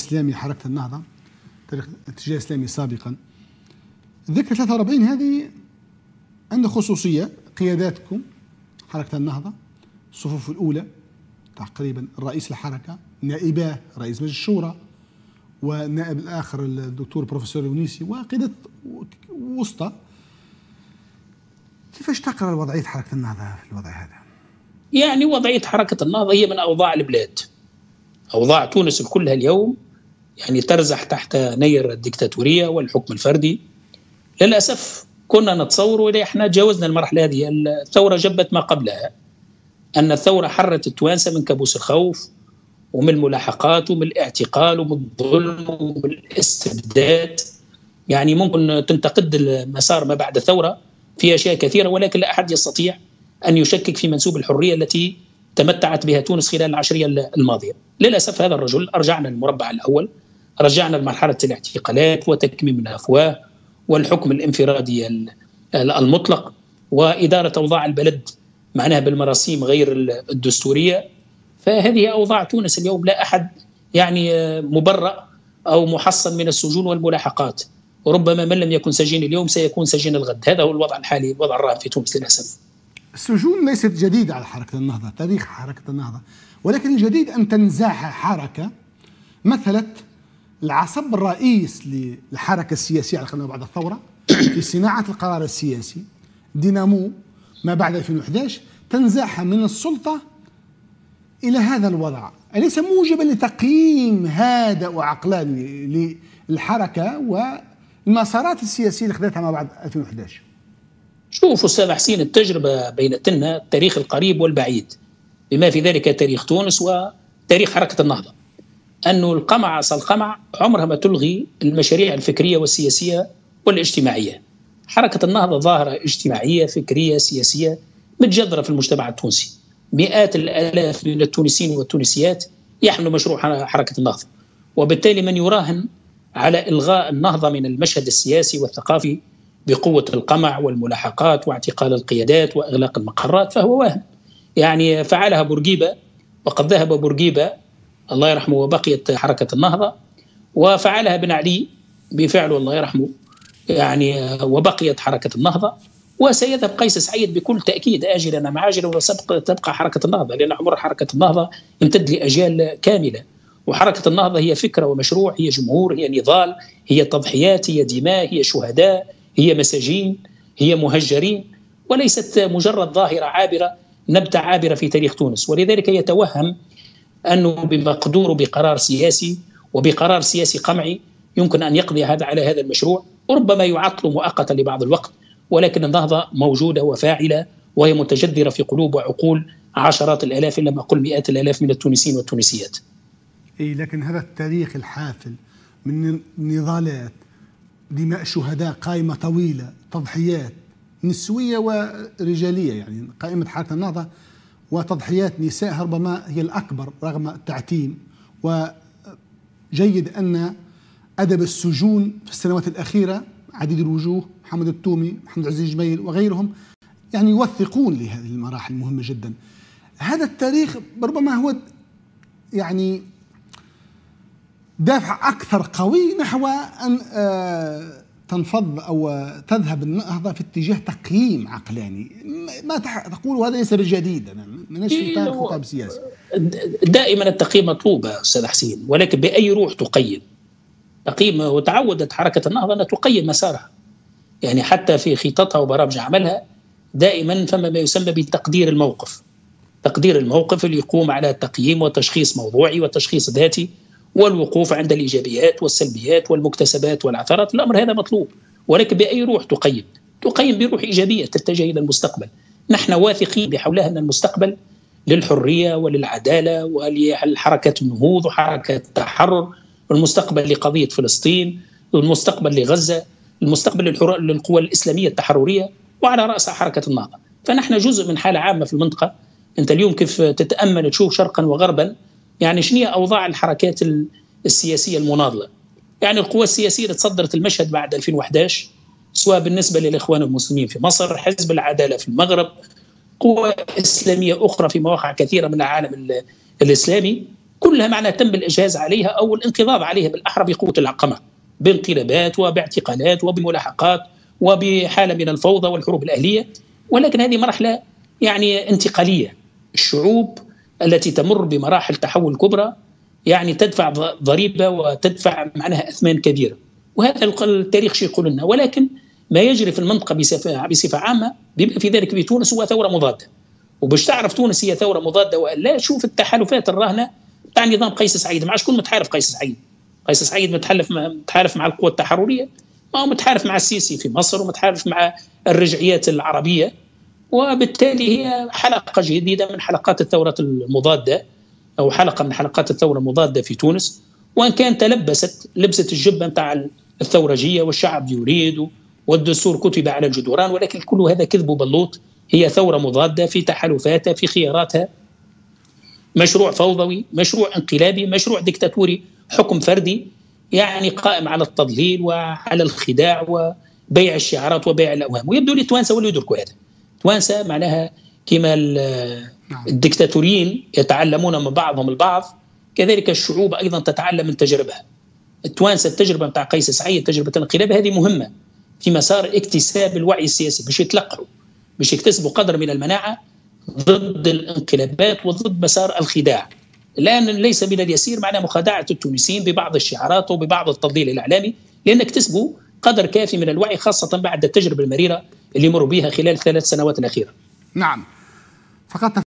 الإسلامي حركة النهضة، تاريخ الاتجاه الإسلامي سابقا. ذكرى 43 هذه عنده خصوصية، قياداتكم حركة النهضة الصفوف الأولى تقريبا، رئيس الحركة، نائباه، رئيس مجلس الشورى، والنائب الآخر الدكتور بروفيسور يونيسي، وقيادة وسطى. كيفاش تقرأ وضعية حركة النهضة في الوضع هذا؟ يعني وضعية حركة النهضة هي من أوضاع البلاد، أوضاع تونس كلها اليوم يعني ترزح تحت نير الديكتاتورية والحكم الفردي. للأسف كنا نتصور إذا احنا تجاوزنا المرحلة هذه، الثورة جبت ما قبلها، أن الثورة حرت التوانسة من كابوس الخوف ومن الملاحقات ومن الاعتقال ومن الظلم ومن الاستبداد. يعني ممكن تنتقد المسار ما بعد الثورة في أشياء كثيرة، ولكن لا أحد يستطيع أن يشكك في منسوب الحرية التي تمتعت بها تونس خلال العشرية الماضية. للأسف هذا الرجل أرجعنا للمربع الأول، رجعنا لمرحلة الاعتقالات وتكميم الأفواه والحكم الانفرادي المطلق وإدارة أوضاع البلد معناها بالمراسيم غير الدستورية. فهذه أوضاع تونس اليوم، لا أحد يعني مبرأ أو محصن من السجون والملاحقات، وربما من لم يكن سجين اليوم سيكون سجين الغد. هذا هو الوضع الحالي، الوضع الراهن في تونس للأسف. السجون ليست جديدة على حركة النهضة، تاريخ حركة النهضة، ولكن الجديد أن تنزعها حركة مثلت العصب الرئيس للحركة السياسية على بعد الثورة في صناعة القرار السياسي، دينامو ما بعد 2011، تنزعها من السلطة إلى هذا الوضع. أليس موجبا لتقييم هادئ وعقلاني للحركة والمسارات السياسية اللي خذتها ما بعد 2011؟ شوف أستاذ حسين، التجربة بينتنا التاريخ القريب والبعيد بما في ذلك تاريخ تونس وتاريخ حركة النهضة، أنه القمع أصل القمع عمرها ما تلغي المشاريع الفكرية والسياسية والاجتماعية. حركة النهضة ظاهرة اجتماعية فكرية سياسية متجذرة في المجتمع التونسي، مئات الآلاف من التونسيين والتونسيات يحملوا مشروع حركة النهضة، وبالتالي من يراهن على إلغاء النهضة من المشهد السياسي والثقافي بقوة القمع والملاحقات واعتقال القيادات وإغلاق المقرات فهو واهم. يعني فعلها بورقيبة، وقد ذهب بورقيبة الله يرحمه وبقيت حركة النهضة، وفعلها بن علي بفعله الله يرحمه يعني وبقيت حركة النهضة، وسيذهب قيس سعيد بكل تأكيد آجلا أم عاجلا وتبقى حركة النهضة، لأن عمر حركة النهضة يمتد لأجيال كاملة. وحركة النهضة هي فكرة ومشروع، هي جمهور، هي نضال، هي تضحيات، هي دماء، هي شهداء، هي مساجين، هي مهجرين، وليست مجرد ظاهرة عابرة، نبتة عابرة في تاريخ تونس. ولذلك يتوهم أنه بمقدور بقرار سياسي وبقرار سياسي قمعي يمكن أن يقضي على هذا المشروع، وربما يعطل مؤقتا لبعض الوقت، ولكن النهضة موجودة وفاعلة وهي متجذرة في قلوب وعقول عشرات الآلاف إن لم أقل مئات الآلاف من التونسيين والتونسيات. لكن هذا التاريخ الحافل من نضالات، دماء شهداء، قائمة طويلة، تضحيات نسوية ورجالية، يعني قائمة حركة النهضة وتضحيات نساء ربما هي الأكبر رغم التعتيم. وجيد أن أدب السجون في السنوات الأخيرة عديد الوجوه، محمد التومي، محمد عزيز جميل وغيرهم، يعني يوثقون لهذه المراحل المهمة جدا. هذا التاريخ ربما هو يعني دافع أكثر قوي نحو أن تنفض أو تذهب النهضة في اتجاه تقييم عقلاني. ما تقول هذا ليس بجديد، من إطار خطاب سياسي. دائما التقييم مطلوب أستاذ حسين، ولكن بأي روح تقيم؟ تقييم، وتعودت حركة النهضة أن تقيم مسارها، يعني حتى في خططها وبرامج عملها دائما فما ما يسمى بتقدير الموقف. تقدير الموقف اللي يقوم على تقييم وتشخيص موضوعي وتشخيص ذاتي والوقوف عند الإيجابيات والسلبيات والمكتسبات والعثرات. الأمر هذا مطلوب، ولكن بأي روح تقيم؟ تقيم بروح إيجابية تتجه إلى المستقبل. نحن واثقين بحولها أن المستقبل للحرية وللعدالة ولحركة النهوض وحركة التحرر، المستقبل لقضية فلسطين، المستقبل لغزة، المستقبل للقوى الإسلامية التحررية، وعلى رأسها حركة النهضة. فنحن جزء من حالة عامة في المنطقة. أنت اليوم كيف تتأمل تشوف شرقا وغربا، يعني شنو أوضاع الحركات السياسية المناضلة. يعني القوى السياسية اللي تصدرت المشهد بعد 2011 سواء بالنسبة للإخوان المسلمين في مصر، حزب العدالة في المغرب، قوى إسلامية أخرى في مواقع كثيرة من العالم الإسلامي، كلها معناها تم الإجهاز عليها أو الانقضاض عليها بالأحرى بقوة القمع، بانقلابات وباعتقالات وبملاحقات وبحالة من الفوضى والحروب الأهلية. ولكن هذه مرحلة يعني انتقالية. الشعوب التي تمر بمراحل تحول كبرى يعني تدفع ضريبة وتدفع معناها أثمان كبيرة، وهذا التاريخ شيء يقول لنا. ولكن ما يجري في المنطقة بصفة عامة بما في ذلك في تونس هو ثورة مضادة. وباش تعرف تونس هي ثورة مضادة ولا، شوف التحالفات الراهنة تاع نظام قيس سعيد. مع شكون متحالف قيس سعيد؟ قيس سعيد متحالف مع القوى التحررية، ما هو متحالف مع السيسي في مصر ومتحالف مع الرجعيات العربية، وبالتالي هي حلقة جديدة من حلقات الثورة المضادة أو حلقة من حلقات الثورة المضادة في تونس. وإن كان تلبست لبسة الجبة متاع الثورجية والشعب يريد والدستور كتب على الجدران، ولكن كل هذا كذب وبلوط. هي ثورة مضادة في تحالفاتها في خياراتها، مشروع فوضوي، مشروع انقلابي، مشروع ديكتاتوري، حكم فردي يعني قائم على التضليل وعلى الخداع وبيع الشعارات وبيع الأوهام. ويبدو لي التوانسة ولوا يدركوا هذا. التوانسة معناها كما الديكتاتوريين يتعلمون من بعضهم البعض، كذلك الشعوب أيضا تتعلم من تجربها. التوانسة التجربة متاع قيس سعيد، تجربة الانقلاب، هذه مهمة في مسار اكتساب الوعي السياسي باش يتلقحوا، باش يكتسبوا قدر من المناعة ضد الانقلابات وضد مسار الخداع. الآن ليس من اليسير معناه مخادعة التونسيين ببعض الشعارات وببعض التضليل الإعلامي، لأن اكتسبوا قدر كافي من الوعي، خاصة بعد التجربة المريرة اللي مروا بها خلال 3 سنوات الأخيرة. نعم. فقط